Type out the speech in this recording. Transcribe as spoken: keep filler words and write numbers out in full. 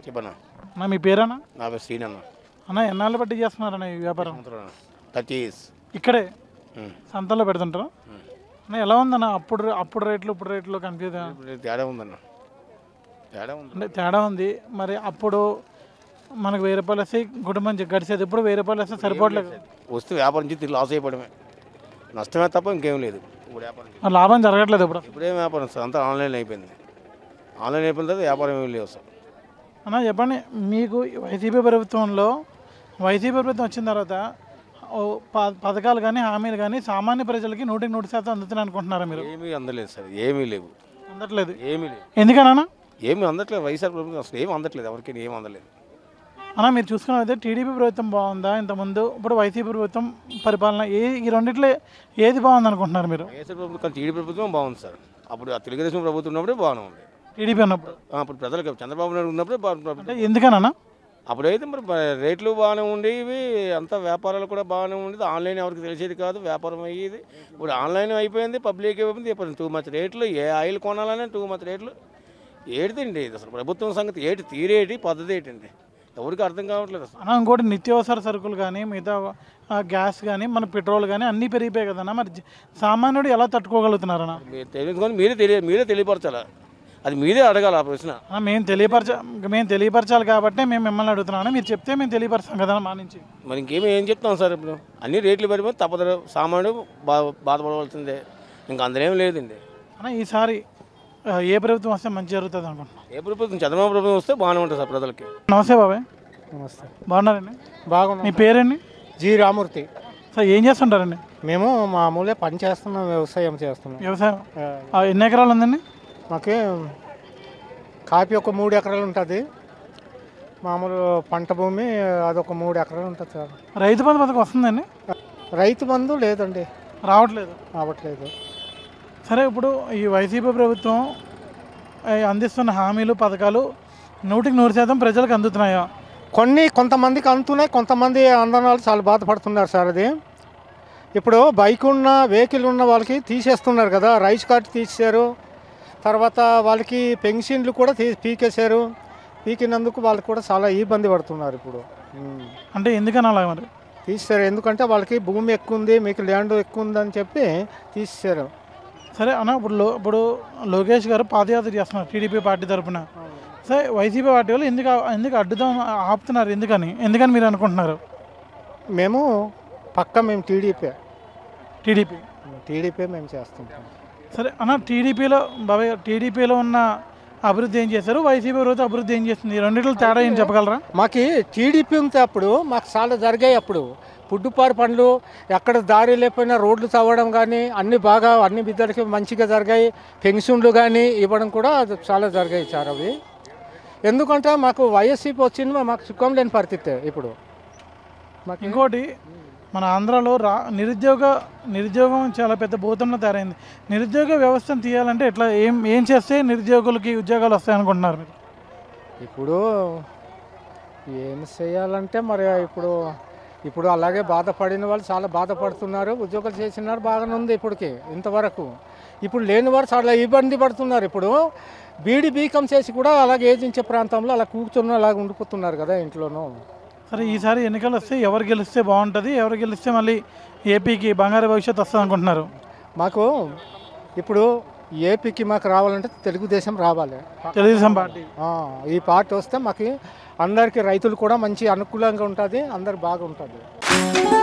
చెప్పనా అన్న మీ పేరన్నా? నా పేరు శ్రీన్ అన్న. అన్న ఎన్నాళ్ళు బట్టి చేస్తున్నారన్న ఈ వ్యాపారం? థర్టీ ఇయర్స్ ఇక్కడే సంతలో పెడుతుంటారా? అన్న ఎలా ఉందన్న అప్పుడు అప్పుడు రేట్లు ఇప్పుడు రేట్లు కన్ఫ్యూజ్ తేడా ఉందన్న. తేడా ఉంది అంటే తేడా ఉంది. మరి అప్పుడు మనకు వెయ్యి రూపాయలు వస్తే కుటుంబం గడిచేది, ఇప్పుడు వెయ్యి రూపాయలు వస్తే సరిపోవట్లేదు. వస్తే వ్యాపారం నుంచి లాస్ అయిపోవడమే, నష్టమే తప్ప ఇంకేం లేదు. ఇప్పుడు వ్యాపారం లాభం జరగట్లేదు. ఇప్పుడు ఇప్పుడేం వ్యాపారం సార్, అంతా ఆన్లైన్ అయిపోయింది. ఆన్లైన్ అయిపోయిన తర్వాత వ్యాపారం ఏమి లేవు సార్. అన్న చెప్పండి, మీకు వైసీపీ ప్రభుత్వంలో వైసీపీ ప్రభుత్వం వచ్చిన తర్వాత పథకాలు కానీ హామీలు కానీ సామాన్య ప్రజలకి నూటికి నూటి శాతం అందుతున్నాయి అనుకుంటున్నారా మీరు? ఏమీ అందలేదు సార్, ఏమీ లేవు. అందట్లేదు? ఏమీ లేవు. ఎందుకన్నా? ఏమీ అందట్లేదు. వైఎస్ఆర్ ప్రభుత్వం అసలు ఏమి అందట్లేదు, ఎవరికైనా ఏమి అందలేదు. అన్న మీరు చూసుకున్నట్లయితే టీడీపీ ప్రభుత్వం బాగుందా ఇంతకుముందు, ఇప్పుడు వైసీపీ ప్రభుత్వం పరిపాలన, ఏ ఈ రెండిట్లో ఏది బాగుంది అనుకుంటున్నారు మీరు? వైఎస్ఆర్ ప్రభుత్వం కానీ టీడీపీ ప్రభుత్వం బాగుంది సార్. అప్పుడు ఆ తెలుగుదేశం ప్రభుత్వం ఉన్నప్పుడే బాగానే ఉంది. టీడీపీ ఉన్నప్పుడు అప్పుడు ప్రజలకు చంద్రబాబు నాయుడు ఉన్నప్పుడే అంటే ఎందుకన్నా? అప్పుడైతే మరి రేట్లు బాగానే ఉండేవి, అంతా వ్యాపారాలు కూడా బాగానే ఉండేది. ఆన్లైన్ ఎవరికి తెలిసేది కాదు, వ్యాపారం అయ్యేది. ఇప్పుడు ఆన్లైన్ అయిపోయింది, పబ్లిక్ అయిపోయింది. ఇప్పుడు టూ మచ్ రేట్లు, ఏ ఆయిల్ కొనాలనే టూ మచ్ రేట్లు. ఏడిదండి ఇది అసలు ప్రభుత్వం సంగతి, ఏటి తీరేటి పద్ధతి ఏంటండి ఎవరికి అర్థం కావట్లేదు అసలు. అన్న ఇంకోటి నిత్యావసర సరుకులు కానీ మిగతా గ్యాస్ కానీ మన పెట్రోల్ కానీ అన్నీ పెరిగిపోయాయి కదన్నా, మరి సామాన్యుడు ఎలా తట్టుకోగలుగుతున్నారన్న? మీరు తెలుసుకొని మీరే తెలియ మీరే తెలియపరచాలా, అది మీరే అడగాలి ఆ ప్రశ్న. మేము తెలియపరచ మేము తెలియపరచాలి కాబట్టి మేము మిమ్మల్ని అడుగుతున్నాను, మీరు చెప్తే మేము తెలియపరచాం కదా మా నుంచి. మరి ఇంకేమి ఏం చెప్తాం సార్, ఇప్పుడు అన్ని రేట్లు పడిపోయి తప్పదు, సామాన్యుడు బా బాధపడవలసిందే, ఇంకా అందరేం లేదండి. అన్న ఈసారి ఏ ప్రభుత్వం వస్తే మంచి జరుగుతుంది అనుకుంటున్నాం? ఏ ప్రభుత్వం చంద్రబాబు ప్రభుత్వం వస్తే బాగానే ఉంటుంది సార్ ప్రజలకి. నమస్తే బాబాయ్. నమస్తే. బాగున్నారండి? బాగున్నాం. మీ పేరండి? జి రామూర్తి. సార్ ఏం చేస్తుంటారండి? మేము మామూలుగా పని చేస్తున్నాం, వ్యవసాయం చేస్తున్నాం. వ్యవసాయం ఎన్ని ఎకరాలు ఉందండి? మాకు కాఫీ ఒక మూడు ఎకరాలు ఉంటుంది, మామూలు పంట భూమి అదొక మూడు ఎకరాలు ఉంటుంది సార్. రైతు బంధు పథకం వస్తుందండి? రైతు బంధు లేదండి, రావట్లేదు. రావట్లేదు. సరే, ఇప్పుడు ఈ వైసీపీ ప్రభుత్వం అందిస్తున్న హామీలు పథకాలు నూటికి నూరు శాతం ప్రజలకు అందుతున్నాయా? కొన్ని కొంతమందికి అందుతున్నాయి, కొంతమంది అందన వాళ్ళు చాలా బాధపడుతున్నారు సార్. అది ఇప్పుడు బైక్ ఉన్న వెహికల్ ఉన్న వాళ్ళకి తీసేస్తున్నారు కదా, రైస్ కార్డు తీసేశారు. తర్వాత వాళ్ళకి పెన్షన్లు కూడా తీ పీకేశారు. పీకినందుకు వాళ్ళు కూడా చాలా ఇబ్బంది పడుతున్నారు ఇప్పుడు. అంటే ఎందుకని అలా మరి తీసేశారు? ఎందుకంటే వాళ్ళకి భూమి ఎక్కువ ఉంది, మీకు ల్యాండ్ ఎక్కువ ఉందని చెప్పి తీసేశారు. సరే అన్న, ఇప్పుడు లో ఇప్పుడు లోకేష్ గారు పాదయాత్ర చేస్తున్నారు టీడీపీ పార్టీ తరఫున. సరే, వైసీపీ పార్టీ వాళ్ళు ఎందుకు ఎందుకు అడ్డుదాం ఆపుతున్నారు, ఎందుకని ఎందుకని మీరు అనుకుంటున్నారు? మేము పక్క మేము టీడీపీ టీడీపీ టీడీపీ మేము చేస్తుంటాం. సరే అన్న, టీడీపీలో బాబాయ్ టీడీపీలో ఉన్న అభివృద్ధి ఏం చేశారు, వైసీపీ ప్రభుత్వం అభివృద్ధి ఏం చేస్తుంది, ఈ రెండింటిలో తేడా ఏం చెప్పగలరా? మాకు టీడీపీ ఉంటే అప్పుడు మాకు చాలా జరిగాయి. అప్పుడు పుడ్డుపారు పనులు, ఎక్కడ దారి లేకపోయినా రోడ్లు తవ్వడం కానీ అన్నీ బాగా అన్ని బిడ్డలకి మంచిగా జరిగాయి. పెన్షన్లు కానీ ఇవ్వడం కూడా చాలా జరిగాయి సార్ అవి. ఎందుకంటే మాకు వైఎస్సీపీ వచ్చింది, మాకు సుఖం లేని పరిస్థితి ఇప్పుడు. మాకు ఇంకోటి, మన ఆంధ్రాలో రా నిరుద్యోగ నిరుద్యోగం చాలా పెద్ద భూతంలో తయారైంది. నిరుద్యోగ వ్యవస్థను తీయాలంటే ఎట్లా ఏం ఏం చేస్తే నిరుద్యోగులకి ఉద్యోగాలు వస్తాయనుకుంటున్నారు మీరు? ఇప్పుడు ఏం చేయాలంటే మరి ఇప్పుడు ఇప్పుడు అలాగే బాధపడిన వాళ్ళు చాలా బాధపడుతున్నారు. ఉద్యోగాలు చేసినారు బాగానే ఉంది ఇప్పటికి ఇంతవరకు. ఇప్పుడు లేని వారు చాలా ఇబ్బంది పడుతున్నారు. ఇప్పుడు బీడీ బీకం చేసి కూడా అలాగే ఏజించే ప్రాంతంలో అలా కూర్చొని అలాగ ఉండిపోతున్నారు కదా ఇంట్లోనూ. సరే, ఈసారి ఎన్నికలు వస్తే ఎవరు గెలిస్తే బాగుంటుంది, ఎవరు గెలిస్తే మళ్ళీ ఏపీకి బంగారు భవిష్యత్తు వస్తుంది అనుకుంటున్నారు? మాకు ఇప్పుడు ఏపీకి మాకు రావాలంటే తెలుగుదేశం రావాలి, తెలుగుదేశం పార్టీ. ఈ పార్టీ వస్తే మాకు అందరికీ రైతులు కూడా మంచి అనుకూలంగా ఉంటుంది, అందరు బాగుంటుంది.